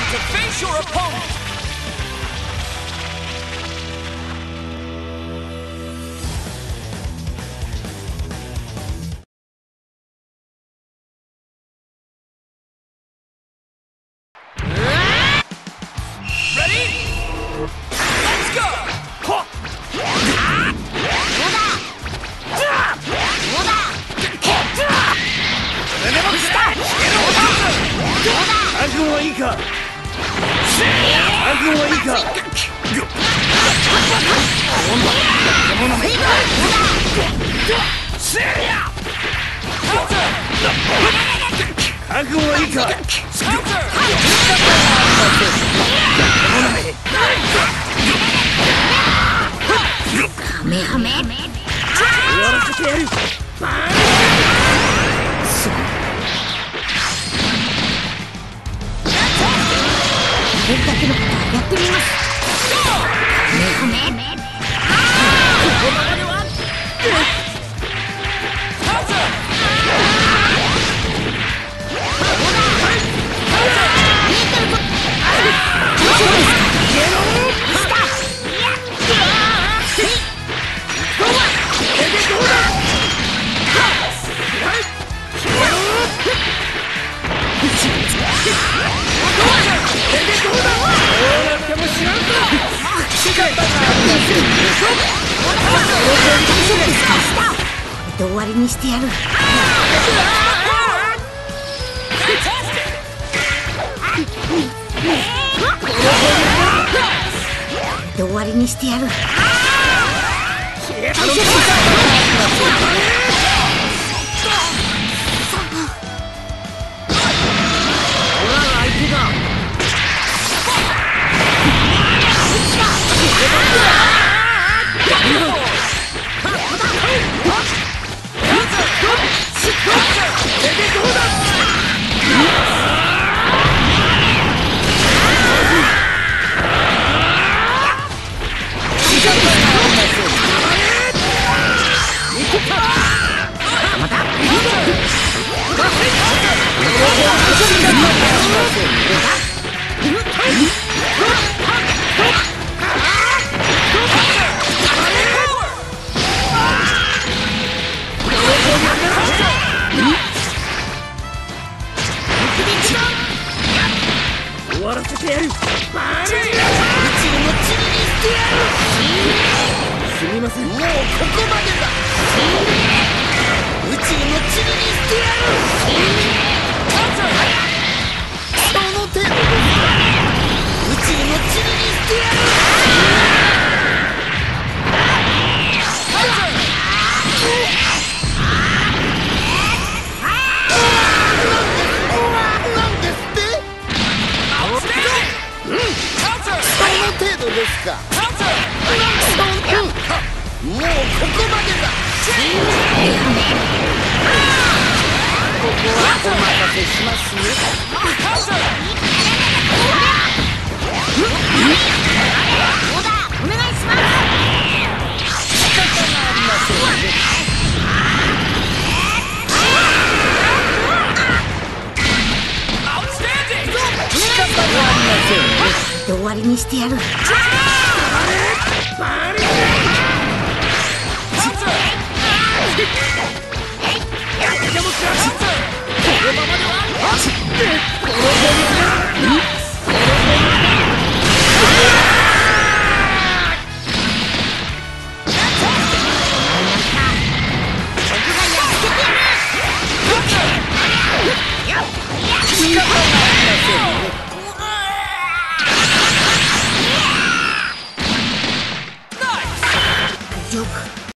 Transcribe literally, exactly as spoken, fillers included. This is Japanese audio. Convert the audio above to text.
to face your opponent.終わりにしてやる。終わりにしてやる。終わらせてやる。すみません、もうここまでだ。宇宙の塵にしてやる。その程度です。宇宙の塵にしてやる。なんですって。その程度ですか。もうここまでだ。ここはお任せしますよ。お願いします。仕方がありませんね。仕方がありませんね。終わりにしてやる。仕方が